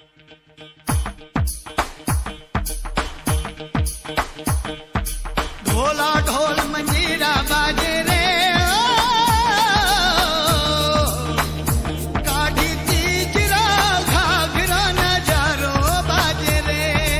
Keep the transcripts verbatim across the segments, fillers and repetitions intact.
ढोला ढोल मंजीरा बाजे रे काढ़ी तीजरा घाघरा नजारो बाजे रे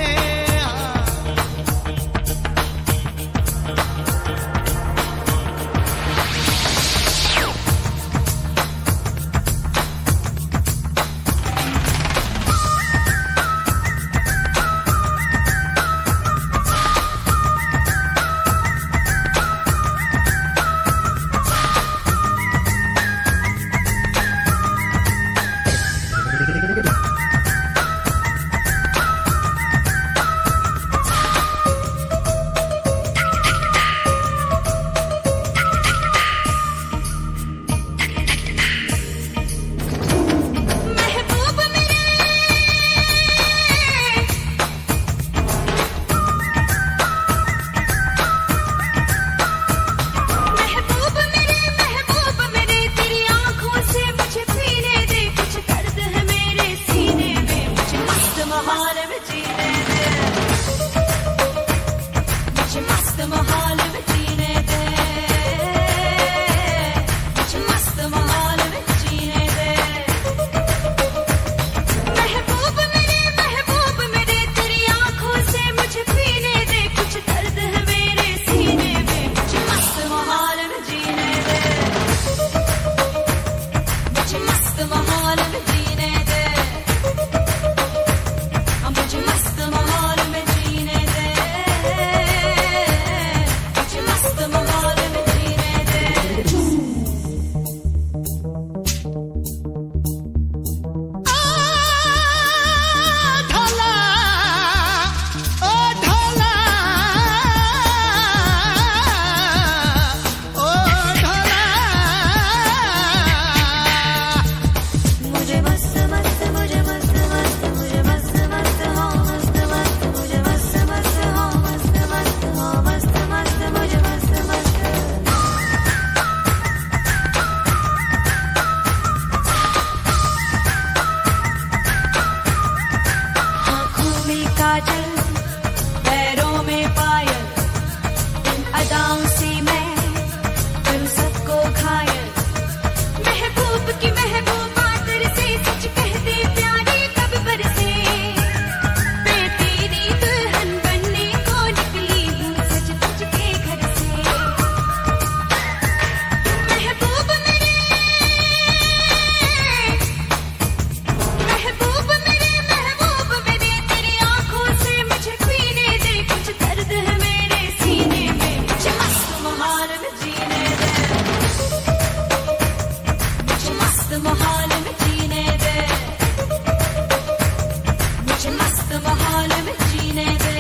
पैरों में पायल इन अदाओं से मैं करूं सबको घायल महबूब की महबूबा तेरे से सच कहते प्यारी कब बरसे मैं तेरी दुल्हन बनने को निकली हूँ सच तुझ के घर से महबूब मेरे महबूब मेरे महबूब मेरे तेरी आंखों से मुझे पीने दे कुछ दर्द है मेरे सीने में मुझे मस्त महाल में जीने दे मुझे मस्त महाल में जीने दे मुझे मस्त महाल में जीने दे